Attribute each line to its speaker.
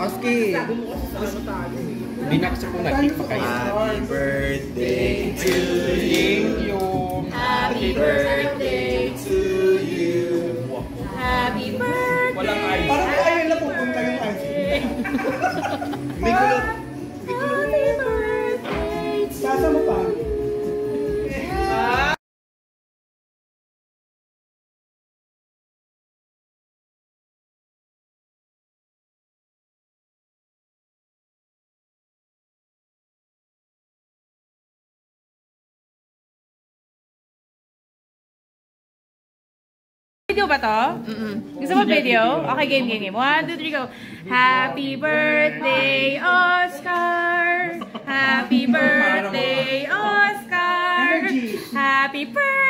Speaker 1: Oski! Hindi na kasi kung nag-kick pa kayo.
Speaker 2: Happy birthday to you.
Speaker 3: Happy birthday to you. Happy birthday.
Speaker 2: Walang ice.
Speaker 4: Parang ayun lang pupunta yung ice.
Speaker 2: May gulo.
Speaker 3: Happy birthday to you.
Speaker 4: Sasa mo pa?
Speaker 3: Video ba to? Gusto mo video? Okay, game. 1, 2, 3, go. Happy birthday, Oscar! Happy birthday, Oscar! Happy birthday!